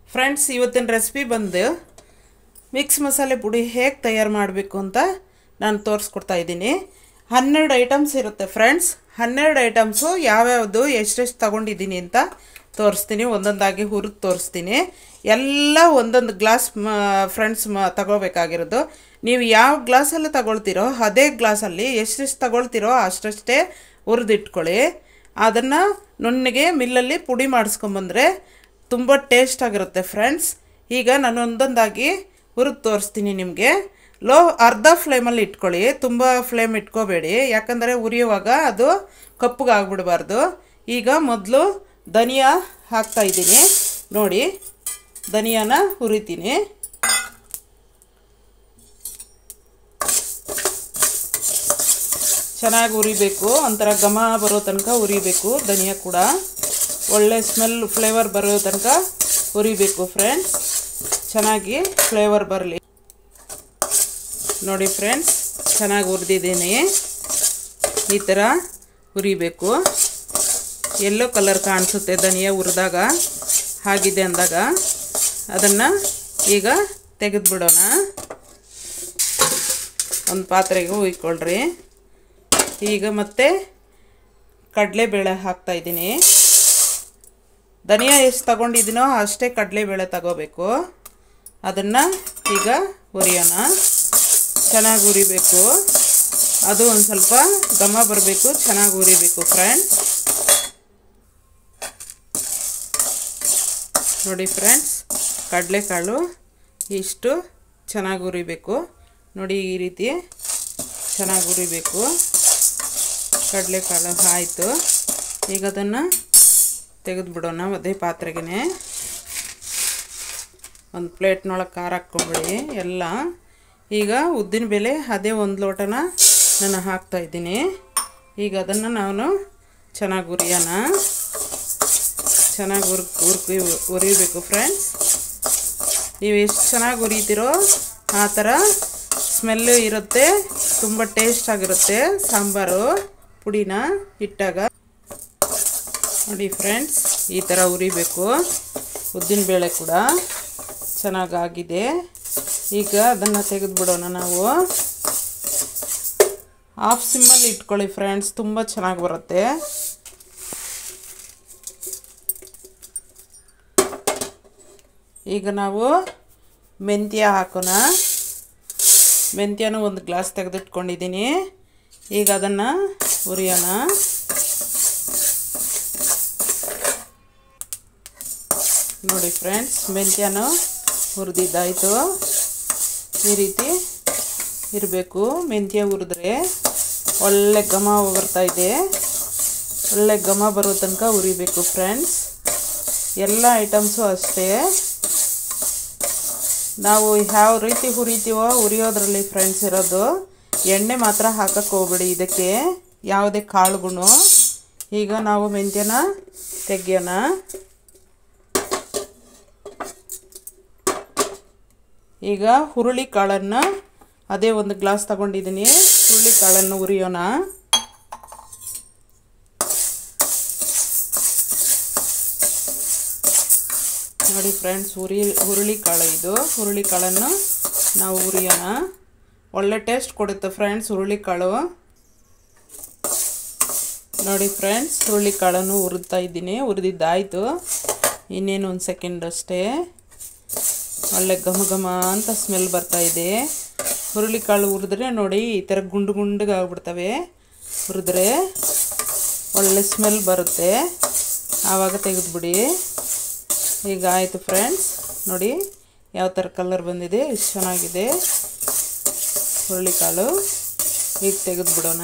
Friends ಇವತ್ತಿನ recipe ಬಂದು mix ಮಸಾಲೆ ಪುಡಿ ಹೇಗೆ ತಯಾರು ಮಾಡಬೇಕು ಅಂತ ನಾನು ತೋರಿಸ್ಕೊಡ್ತಾ ಇದ್ದೀನಿ. 12 ಐಟಮ್ಸ್ ಇರುತ್ತೆ ಫ್ರೆಂಡ್ಸ್. 12 ಐಟಮ್ಸು ಯಾವ್ಯಾವುದು ಎಷ್ಟೆಷ್ಟು ತಗೊಂಡಿದ್ದೀನಿ ಅಂತ ತೋರಿಸ್ತೀನಿ. ಒಂದೊಂದಾಗಿ ಹುರಿದು ತೋರಿಸ್ತೀನಿ. ಎಲ್ಲ ಒಂದೊಂದು ಗ್ಲಾಸ್ ಫ್ರೆಂಡ್ಸ್ ತಗೋಬೇಕಾಗಿರೋದು. ನೀವು ಯಾವ ಗ್ಲಾಸಲ್ಲಿ ತಗೊಳ್ತೀರೋ ಅದೇ ಗ್ಲಾಸಲ್ಲಿ ಎಷ್ಟೆಷ್ಟು ತಗೊಳ್ತೀರೋ ಅಷ್ಟಷ್ಟೇ ಹುರಿದಿಟ್ಕೊಳ್ಳಿ. ಅದನ್ನು ನುಣ್ಣಗೆ ಮಿಲ್ಲಲ್ಲಿ ಪುಡಿ ಮಾಡಿಸ್ಕೊಂಬಂದರೆ ತುಂಬ ಟೇಸ್ಟ್ ಆಗಿರುತ್ತೆ ಫ್ರೆಂಡ್ಸ್. ಈಗ ನಾನು ಒಂದೊಂದಾಗಿ ಹುರಿದು ತೋರಿಸ್ತೀನಿ ನಿಮಗೆ. ಅರ್ಧ ಫ್ಲೇಮಲ್ಲಿ ಇಟ್ಕೊಳ್ಳಿ, ತುಂಬ ಫ್ಲೇಮ್ ಇಟ್ಕೋಬೇಡಿ, ಯಾಕಂದರೆ ಉರಿಯುವಾಗ ಅದು ಕಪ್ಪಗಾಗ್ಬಿಡಬಾರ್ದು. ಈಗ ಮೊದಲು ಧನಿಯಾ ಹಾಕ್ತಾಯಿದ್ದೀನಿ ನೋಡಿ. ಧನಿಯಾನ ಹುರಿತೀನಿ. ಚೆನ್ನಾಗಿ ಉರಿಬೇಕು, ಒಂಥರ ಘಮ ಬರೋ ತನಕ ಉರಿಬೇಕು. ಧನಿಯಾ ಕೂಡ ಒಳ್ಳೆ ಸ್ಮೆಲ್ ಫ್ಲೇವರ್ ಬರೋ ತನಕ ಹುರಿಬೇಕು ಫ್ರೆಂಡ್ಸ್. ಚೆನ್ನಾಗಿ ಫ್ಲೇವರ್ ಬರಲಿ ನೋಡಿ ಫ್ರೆಂಡ್ಸ್. ಚೆನ್ನಾಗಿ ಹುರಿದಿದ್ದೀನಿ. ಈ ಥರ ಹುರಿಬೇಕು. ಯೆಲ್ಲೋ ಕಲರ್ ಕಾಣಿಸುತ್ತೆ ಧನಿಯಾ ಹುರಿದಾಗ. ಆಗಿದೆ ಅಂದಾಗ ಅದನ್ನು ಈಗ ತೆಗೆದುಬಿಡೋಣ. ಒಂದು ಪಾತ್ರೆಗೆ ಹುಯ್ಕೊಳ್ರಿ. ಈಗ ಮತ್ತೆ ಕಡಲೆಬೇಳೆ ಹಾಕ್ತಾಯಿದ್ದೀನಿ. ಧನಿಯಾ ಎಷ್ಟು ತಗೊಂಡಿದ್ದೀನೋ ಅಷ್ಟೇ ಕಡಲೆಬೇಳೆ ತಗೋಬೇಕು. ಅದನ್ನು ಈಗ ಹುರಿಯೋಣ. ಚೆನ್ನಾಗಿ ಹುರಿಬೇಕು. ಅದು ಒಂದು ಸ್ವಲ್ಪ ಘಮ ಬರಬೇಕು, ಚೆನ್ನಾಗಿ ಹುರಿಬೇಕು ಫ್ರೆಂಡ್ಸ್. ನೋಡಿ ಫ್ರೆಂಡ್ಸ್, ಕಡಲೆಕಾಳು ಇಷ್ಟು ಚೆನ್ನಾಗಿ ಹುರಿಬೇಕು ನೋಡಿ. ಈ ರೀತಿ ಚೆನ್ನಾಗಿ ಹುರಿಬೇಕು. ಕಡಲೆಕಾಳು ಆಯಿತು. ಈಗ ಅದನ್ನು ತೆಗೆದುಬಿಡೋಣ ಅದೇ ಪಾತ್ರೆಗೆ. ಒಂದು ಪ್ಲೇಟ್ನೊಳಗೆ ಖಾರ ಹಾಕ್ಕೊಂಬಿಡಿ ಎಲ್ಲ. ಈಗ ಉದ್ದಿನಬೇಳೆ ಅದೇ 1 ಲೋಟನ ನಾನು ಹಾಕ್ತಾಯಿದ್ದೀನಿ. ಈಗ ಅದನ್ನು ನಾನು ಚೆನ್ನಾಗಿ ಹುರಿಯೋಣ. ಚೆನ್ನಾಗಿ ಹುರಿಬೇಕು ಫ್ರೆಂಡ್ಸ್. ನೀವು ಎಷ್ಟು ಚೆನ್ನಾಗಿ ಹುರಿತೀರೋ ಆ ಥರ ಸ್ಮೆಲ್ಲು ಇರುತ್ತೆ, ತುಂಬ ಟೇಸ್ಟ್ ಆಗಿರುತ್ತೆ ಸಾಂಬಾರು ಪುಡಿನ ಇಟ್ಟಾಗ. ನೋಡಿ ಫ್ರೆಂಡ್ಸ್, ಈ ಥರ ಹುರಿಬೇಕು. ಉದ್ದಿನಬೇಳೆ ಕೂಡ ಚೆನ್ನಾಗಾಗಿದೆ. ಈಗ ಅದನ್ನು ತೆಗೆದುಬಿಡೋಣ ನಾವು. ಹಾಫ್ ಸಿಮ್ಮಲ್ಲಿ ಇಟ್ಕೊಳ್ಳಿ ಫ್ರೆಂಡ್ಸ್, ತುಂಬ ಚೆನ್ನಾಗಿ ಬರುತ್ತೆ. ಈಗ ನಾವು ಮೆಂತ್ಯ ಹಾಕೋಣ. ಮೆಂತ್ಯನೂ 1 ಗ್ಲಾಸ್ ತೆಗೆದಿಟ್ಕೊಂಡಿದ್ದೀನಿ. ಈಗ ಅದನ್ನು ಹುರಿಯೋಣ. ನೋಡಿ ಫ್ರೆಂಡ್ಸ್, ಮೆಂತ್ಯನೂ ಹುರಿದಿದ್ದಾಯಿತು. ಈ ರೀತಿ ಇರಬೇಕು. ಮೆಂತ್ಯ ಹುರಿದ್ರೆ ಒಳ್ಳೆ ಘಮ ಬರ್ತಾಯಿದೆ. ಒಳ್ಳೆ ಘಮ ಬರೋ ತನಕ ಹುರಿಬೇಕು ಫ್ರೆಂಡ್ಸ್. ಎಲ್ಲ ಐಟಮ್ಸು ಅಷ್ಟೇ. ನಾವು ಯಾವ ರೀತಿ ಹುರಿತೀವೋ ಹುರಿಯೋದ್ರಲ್ಲಿ ಫ್ರೆಂಡ್ಸ್ ಇರೋದು. ಎಣ್ಣೆ ಮಾತ್ರ ಹಾಕಕ್ಕೆ ಹೋಗ್ಬೇಡಿ ಇದಕ್ಕೆ, ಯಾವುದೇ ಕಾಳುಗಳು. ಈಗ ನಾವು ಮೆಂತ್ಯನ ತೆಗಿಯೋಣ. ಈಗ ಹುರುಳಿ ಕಾಳನ್ನು ಅದೇ 1 ಗ್ಲಾಸ್ ತಗೊಂಡಿದ್ದೀನಿ. ಹುರುಳಿ ಕಾಳನ್ನು ಹುರಿಯೋಣ. ನೋಡಿ ಫ್ರೆಂಡ್ಸ್, ಹುರುಳಿ ಕಾಳು ಇದು. ಹುರುಳಿ ಕಾಳನ್ನು ನಾವು ಹುರಿಯೋಣ. ಒಳ್ಳೆ ಟೇಸ್ಟ್ ಕೊಡುತ್ತೆ ಫ್ರೆಂಡ್ಸ್ ಹುರುಳಿ ಕಾಳು. ನೋಡಿ ಫ್ರೆಂಡ್ಸ್, ಹುರುಳಿ ಕಾಳನ್ನು ಹುರಿತಾ ಇದ್ದೀನಿ. ಹುರಿದಿದ್ದಾಯಿತು. ಇನ್ನೇನು 1 ಸೆಕೆಂಡ್ ಅಷ್ಟೇ. ಒಳ್ಳೆ ಘಮ ಘಮ ಅಂತ ಸ್ಮೆಲ್ ಬರ್ತಾಯಿದೆ. ಹುರುಳಿ ಕಾಳು ಹುರಿದ್ರೆ ನೋಡಿ ಈ ಥರ ಗುಂಡು ಗುಂಡಿಗೆ ಆಗ್ಬಿಡ್ತವೆ. ಹುರಿದ್ರೆ ಒಳ್ಳೆ ಸ್ಮೆಲ್ ಬರುತ್ತೆ. ಆವಾಗ ತೆಗೆದುಬಿಡಿ. ಈಗ ಆಯಿತು ಫ್ರೆಂಡ್ಸ್. ನೋಡಿ ಯಾವ ಥರ ಕಲರ್ ಬಂದಿದೆ, ಎಷ್ಟು ಚೆನ್ನಾಗಿದೆ ಹುರುಳಿ ಕಾಳು. ಈಗ ತೆಗೆದುಬಿಡೋಣ.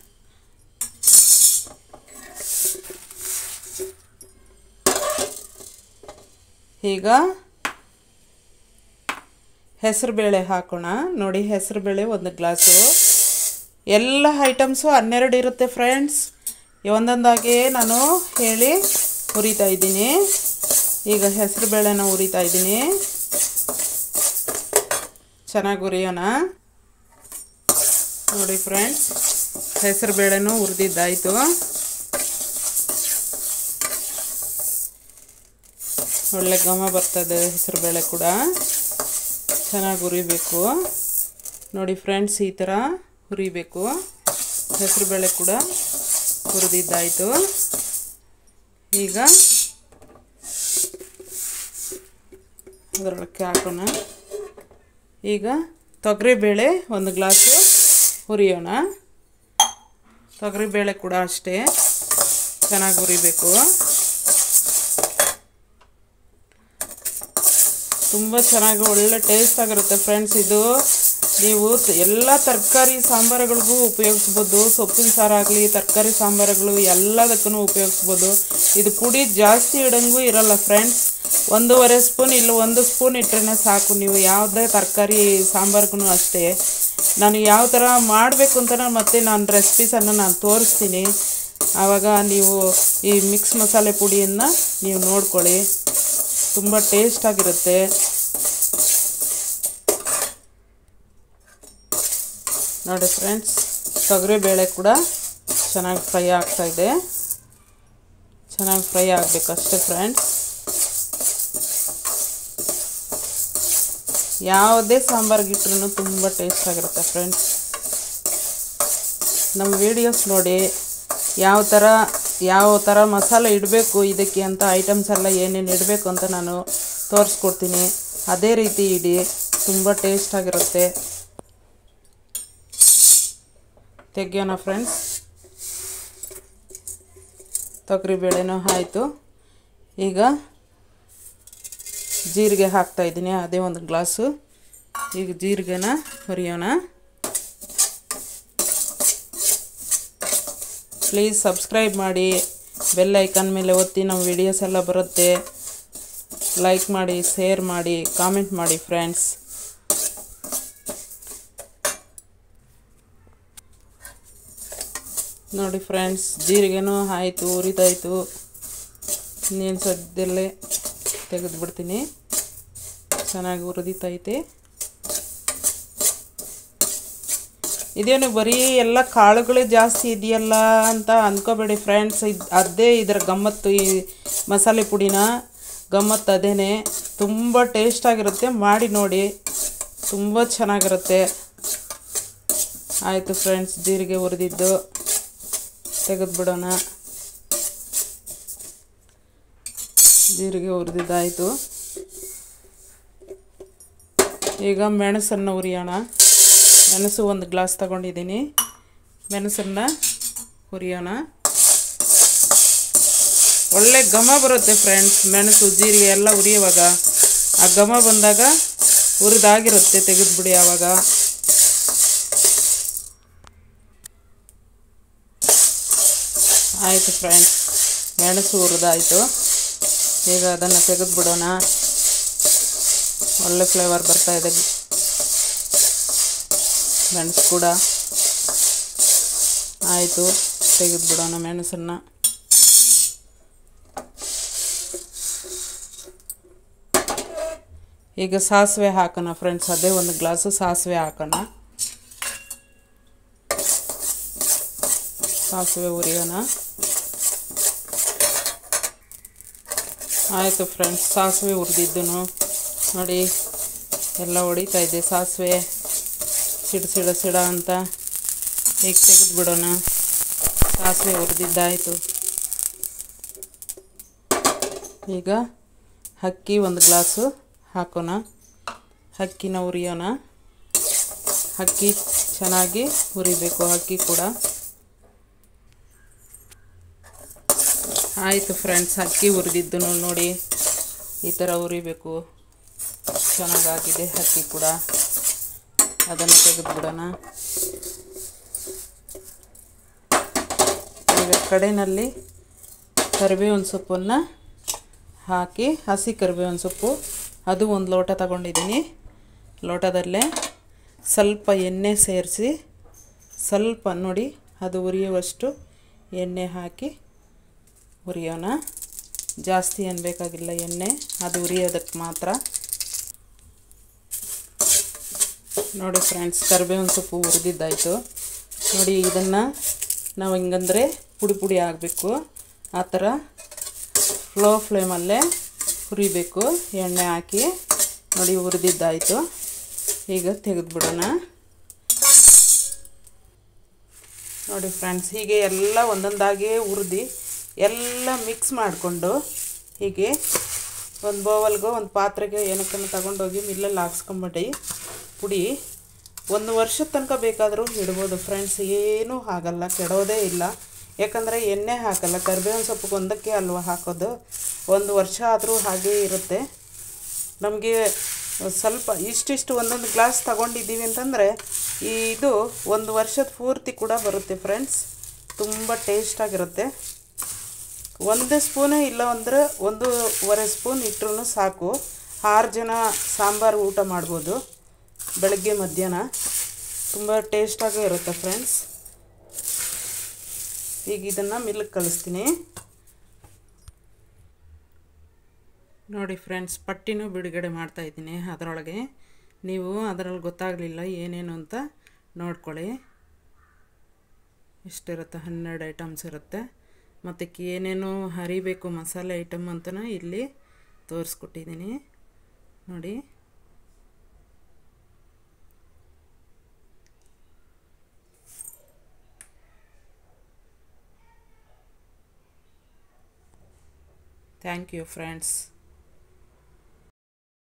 ಈಗ ಹೆಸರುಬೇಳೆ ಹಾಕೋಣ. ನೋಡಿ ಹೆಸರುಬೇಳೆ 1 ಗ್ಲಾಸು. ಎಲ್ಲ ಐಟಮ್ಸು 12 ಇರುತ್ತೆ ಫ್ರೆಂಡ್ಸ್. ಒಂದೊಂದಾಗಿ ನಾನು ಹೇಳಿ ಹುರಿತಾ ಇದ್ದೀನಿ. ಈಗ ಹೆಸರುಬೇಳೆನ ಹುರಿತಾ ಇದ್ದೀನಿ. ಚೆನ್ನಾಗಿ ಹುರಿಯೋಣ. ನೋಡಿ ಫ್ರೆಂಡ್ಸ್, ಹೆಸರುಬೇಳೆನೂ ಹುರಿದಿದ್ದಾಯಿತು. ಒಳ್ಳೆ ಘಮ ಬರ್ತದೆ ಹೆಸರುಬೇಳೆ ಕೂಡ ಚೆನ್ನಾಗಿ ಹುರಿಬೇಕು ನೋಡಿ ಫ್ರೆಂಡ್ಸ್ ಈ ಥರ ಹುರಿಬೇಕು ಹೆಸರುಬೇಳೆ ಕೂಡ ಹುರಿದಿದ್ದಾಯಿತು ಈಗ ಅದರೊಳಕ್ಕೆ ಹಾಕೋಣ ಈಗ ತೊಗರಿಬೇಳೆ 1 ಗ್ಲಾಸು ಹುರಿಯೋಣ ತೊಗರಿಬೇಳೆ ಕೂಡ ಅಷ್ಟೇ ಚೆನ್ನಾಗಿ ಹುರಿಬೇಕು ತುಂಬ ಚೆನ್ನಾಗಿ ಒಳ್ಳೆ ಟೇಸ್ಟ್ ಆಗಿರುತ್ತೆ ಫ್ರೆಂಡ್ಸ್ ಇದು ನೀವು ಎಲ್ಲ ತರಕಾರಿ ಸಾಂಬಾರುಗಳಿಗೂ ಉಪಯೋಗಿಸ್ಬೋದು ಸೊಪ್ಪಿನ ಸಾರಾಗಲಿ ತರಕಾರಿ ಸಾಂಬಾರುಗಳು ಎಲ್ಲದಕ್ಕೂ ಉಪಯೋಗಿಸ್ಬೋದು ಇದು ಪುಡಿ ಜಾಸ್ತಿ ಇಡಂಗೂ ಇರಲ್ಲ ಫ್ರೆಂಡ್ಸ್ 1.5 ಸ್ಪೂನ್ ಇಲ್ಲ 1 ಸ್ಪೂನ್ ಇಟ್ಟರೆ ಸಾಕು ನೀವು ಯಾವುದೇ ತರಕಾರಿ ಸಾಂಬಾರಿಗೂ ಅಷ್ಟೇ ನಾನು ಯಾವ ಥರ ಮಾಡಬೇಕು ಅಂತ ಮತ್ತೆ ನಾನು ರೆಸಿಪೀಸನ್ನು ನಾನು ತೋರಿಸ್ತೀನಿ ಆವಾಗ ನೀವು ಈ ಮಿಕ್ಸ್ ಮಸಾಲೆ ಪುಡಿಯನ್ನು ನೀವು ನೋಡ್ಕೊಳ್ಳಿ ತುಂಬ ಟೇಸ್ಟಾಗಿರುತ್ತೆ ನೋಡಿ ಫ್ರೆಂಡ್ಸ್ ತೊಗರಿಬೇಳೆ ಕೂಡ ಚೆನ್ನಾಗಿ ಫ್ರೈ ಆಗ್ತಾಯಿದೆ ಚೆನ್ನಾಗಿ ಫ್ರೈ ಆಗಬೇಕು ಅಷ್ಟೇ ಫ್ರೆಂಡ್ಸ್ ಯಾವುದೇ ಸಾಂಬಾರಿಗಿಟ್ರೂ ತುಂಬ ಟೇಸ್ಟ್ ಆಗಿರುತ್ತೆ ಫ್ರೆಂಡ್ಸ್ ನಮ್ಮ ವಿಡಿಯೋಸ್ ನೋಡಿ ಯಾವ ಥರ ಮಸಾಲೆ ಇಡಬೇಕು ಇದಕ್ಕೆ ಅಂತ ಐಟಮ್ಸ್ ಎಲ್ಲ ಏನೇನು ಇಡಬೇಕು ಅಂತ ನಾನು ತೋರಿಸ್ಕೊಡ್ತೀನಿ ಅದೇ ರೀತಿ ಇಡಿ ತುಂಬ ಟೇಸ್ಟ್ ಆಗಿರುತ್ತೆ ತೆಗಿಯೋಣ ಫ್ರೆಂಡ್ಸ್ ತೊಗರಿಬೇಳೆನೂ ಆಯಿತು ಈಗ ಜೀರಿಗೆ ಹಾಕ್ತಾಯಿದ್ದೀನಿ ಅದೇ 1 ಗ್ಲಾಸು ಈಗ ಜೀರಿಗೆನ ಹುರಿಯೋಣ ಪ್ಲೀಸ್ ಸಬ್ಸ್ಕ್ರೈಬ್ ಮಾಡಿ ಬೆಲ್ ಐಕಾನ್ ಮೇಲೆ ಒತ್ತಿ ನಮ್ಮ ವಿಡಿಯೋಸ್ ಎಲ್ಲ ಬರುತ್ತೆ ಲೈಕ್ ಮಾಡಿ ಶೇರ್ ಮಾಡಿ ಕಾಮೆಂಟ್ ಮಾಡಿ ಫ್ರೆಂಡ್ಸ್ ನೋಡಿ ಫ್ರೆಂಡ್ಸ್ ಜೀರಿಗೆನೂ ಆಯಿತು ಹುರಿದಾಯಿತು ನೀನು ಸದ್ಯದಲ್ಲೇ ತೆಗೆದುಬಿಡ್ತೀನಿ ಚೆನ್ನಾಗಿ ಹುರಿದೈತೆ ಇದೇನು ಬರೀ ಎಲ್ಲ ಕಾಳುಗಳೇ ಜಾಸ್ತಿ ಇದೆಯಲ್ಲ ಅಂತ ಅಂದ್ಕೋಬೇಡಿ ಫ್ರೆಂಡ್ಸ್ ಅದೇ ಇದರ ಗಮ್ಮತ್ತು ಈ ಮಸಾಲೆ ಪುಡಿನ ಗಮ್ಮತ್ತು ಅದೇನೆ ತುಂಬ ಟೇಸ್ಟಾಗಿರುತ್ತೆ ಮಾಡಿ ನೋಡಿ ತುಂಬ ಚೆನ್ನಾಗಿರುತ್ತೆ ಆಯಿತು ಫ್ರೆಂಡ್ಸ್ ಜೀರಿಗೆ ಹುರಿದಿದ್ದು ತೆಗೆದುಬಿಡೋಣ ಜೀರಿಗೆ ಹುರಿದಿದ್ದಾಯಿತು ಈಗ ಮೆಣಸನ್ನು ಹುರಿಯೋಣ ಮೆಣಸು 1 ಗ್ಲಾಸ್ ತಗೊಂಡಿದ್ದೀನಿ ಮೆಣಸನ್ನು ಹುರಿಯೋಣ ಒಳ್ಳೆ ಘಮ ಬರುತ್ತೆ ಫ್ರೆಂಡ್ಸ್ ಮೆಣಸು ಜೀರಿಗೆ ಎಲ್ಲ ಹುರಿಯುವಾಗ ಆ ಘಮ ಬಂದಾಗ ಹುರಿದಾಗಿರುತ್ತೆ ತೆಗೆದುಬಿಡಿ ಆವಾಗ ಆಯಿತು ಫ್ರೆಂಡ್ಸ್ ಮೆಣಸು ಹುರಿದಾಯಿತು ಈಗ ಅದನ್ನು ತೆಗೆದುಬಿಡೋಣ ಒಳ್ಳೆ ಫ್ಲೇವರ್ ಬರ್ತಾಯಿದೆ ಮೆಣಸು ಕೂಡ ಆಯಿತು ತೆಗೆದುಬಿಡೋಣ ಮೆಣಸನ್ನು ಈಗ ಸಾಸಿವೆ ಹಾಕೋಣ ಫ್ರೆಂಡ್ಸ್ ಅದೇ 1 ಗ್ಲಾಸು ಸಾಸಿವೆ ಹಾಕೋಣ ಸಾಸಿವೆ ಹುರಿಯೋಣ ಆಯಿತು ಫ್ರೆಂಡ್ಸ್ ಸಾಸಿವೆ ಹುರಿದಿದ್ದು ನೋಡಿ ಎಲ್ಲ ಹೊಡಿತಾ ಇದೆ ಸಾಸಿವೆ ಸಿಡ ಅಂತ ಈಗ ತೆಗೆದುಬಿಡೋಣ ಸಾಸಿವೆ ಹುರಿದಿದ್ದಾಯಿತು ಈಗ ಅಕ್ಕಿ 1 ಗ್ಲಾಸು ಹಾಕೋಣ ಅಕ್ಕಿನ ಹುರಿಯೋಣ ಅಕ್ಕಿ ಚೆನ್ನಾಗಿ ಹುರಿಬೇಕು ಅಕ್ಕಿ ಕೂಡ ಆಯಿತು ಫ್ರೆಂಡ್ಸ್ ಅಕ್ಕಿ ಹುರಿದಿದ್ದು ನೋಡಿ ಈ ಥರ ಹುರಿಬೇಕು ಚೆನ್ನಾಗಾಗಿದೆ ಅಕ್ಕಿ ಕೂಡ ಅದನ್ನು ತೆಗೆದುಬಿಡೋಣ ಈಗ ಕಡೆಯಲ್ಲಿ ಕರಿಬೇವಿನ ಸೊಪ್ಪನ್ನು ಹಾಕಿ ಹಸಿ ಕರಿಬೇವಿನ ಸೊಪ್ಪು ಅದು 1 ಲೋಟ ತಗೊಂಡಿದ್ದೀನಿ ಲೋಟದಲ್ಲೇ ಸ್ವಲ್ಪ ಎಣ್ಣೆ ಸೇರಿಸಿ ಸ್ವಲ್ಪ ನೋಡಿ ಅದು ಉರಿಯುವಷ್ಟು ಎಣ್ಣೆ ಹಾಕಿ ಹುರಿಯೋಣ ಜಾಸ್ತಿ ಏನು ಬೇಕಾಗಿಲ್ಲ ಎಣ್ಣೆ ಅದು ಹುರಿಯೋದಕ್ಕೆ ಮಾತ್ರ ನೋಡಿ ಫ್ರೆಂಡ್ಸ್ ಕರಿಬೇವಿನ ಸೊಪ್ಪು ಹುರಿದಿದ್ದಾಯಿತು ನೋಡಿ ಇದನ್ನು ನಾವು ಹಿಂಗಂದರೆ ಪುಡಿ ಪುಡಿ ಆಗಬೇಕು ಆ ಥರ ಫ್ಲೇಮಲ್ಲೇ ಹುರಿಬೇಕು. ಎಣ್ಣೆ ಹಾಕಿ ನೋಡಿ ಹುರಿದಿದ್ದಾಯಿತು. ಈಗ ತೆಗೆದುಬಿಡೋಣ. ನೋಡಿ ಫ್ರೆಂಡ್ಸ್, ಹೀಗೆ ಎಲ್ಲ ಒಂದೊಂದಾಗಿ ಹುರಿದು ಎಲ್ಲ ಮಿಕ್ಸ್ ಮಾಡಿಕೊಂಡು ಹೀಗೆ ಒಂದು ಬೌಲ್ಗೋ ಒಂದು ಪಾತ್ರೆಗೆ ಏನಕ್ಕನ್ನು ತಗೊಂಡೋಗಿ ಮಿಲ್ಲಲ್ಲಿ ಹಾಕ್ಸ್ಕೊಂಬಿಟ್ಟು ಪುಡಿ 1 ವರ್ಷದ ತನಕ ಬೇಕಾದರೂ ಇಡ್ಬೋದು ಫ್ರೆಂಡ್ಸ್. ಏನೂ ಆಗಲ್ಲ, ಕೆಡೋದೇ ಇಲ್ಲ. ಯಾಕಂದರೆ ಎಣ್ಣೆ ಹಾಕಲ್ಲ, ಕರಿಬೇವಿನ ಸೊಪ್ಪು ಒಂದಕ್ಕೆ ಅಲ್ವಾ ಹಾಕೋದು. 1 ವರ್ಷ ಆದರೂ ಹಾಗೇ ಇರುತ್ತೆ. ನಮಗೆ ಸ್ವಲ್ಪ ಇಷ್ಟಿಷ್ಟು ಒಂದೊಂದು ಗ್ಲಾಸ್ ತಗೊಂಡಿದ್ದೀವಿ ಅಂತಂದರೆ ಇದು 1 ವರ್ಷದ ಪೂರ್ತಿ ಕೂಡ ಬರುತ್ತೆ ಫ್ರೆಂಡ್ಸ್. ತುಂಬ ಟೇಸ್ಟಾಗಿರುತ್ತೆ. 1 ಸ್ಪೂನೇ ಇಲ್ಲ ಅಂದರೆ 1.5 ಸ್ಪೂನ್ ಇಟ್ಟರೂ ಸಾಕು. 6 ಜನ ಸಾಂಬಾರು ಊಟ ಮಾಡ್ಬೋದು ಬೆಳಗ್ಗೆ ಮಧ್ಯಾಹ್ನ. ತುಂಬ ಟೇಸ್ಟಾಗೂ ಇರುತ್ತೆ ಫ್ರೆಂಡ್ಸ್. ಈಗ ಇದನ್ನು ಮಿಲ್ಗೆ ಕಳಿಸ್ತೀನಿ. ನೋಡಿ ಫ್ರೆಂಡ್ಸ್, ಪಟ್ಟಿನೂ ಬಿಡುಗಡೆ ಮಾಡ್ತಾಯಿದ್ದೀನಿ. ಅದರೊಳಗೆ ನೀವು ಅದರಲ್ಲಿ ಗೊತ್ತಾಗಲಿಲ್ಲ ಏನೇನು ಅಂತ ನೋಡ್ಕೊಳ್ಳಿ. ಇಷ್ಟಿರುತ್ತೆ, 12 ಐಟಮ್ಸ್ ಇರುತ್ತೆ. ಮತ್ತು ಏನೇನು ಹರಿಬೇಕು ಮಸಾಲೆ ಐಟಮ್ ಅಂತಲೂ ಇಲ್ಲಿ ತೋರಿಸ್ಕೊಟ್ಟಿದ್ದೀನಿ ನೋಡಿ. Thank you friends.